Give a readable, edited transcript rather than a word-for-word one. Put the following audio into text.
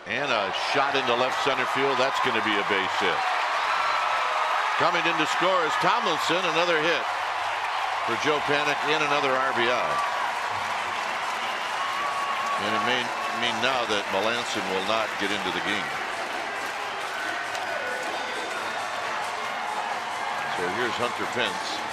And a shot into left center field. That's going to be a base hit. Coming in to score is Tomlinson. Another hit for Joe Panik and another RBI. And it may mean now that Melanson will not get into the game. So here's Hunter Pence.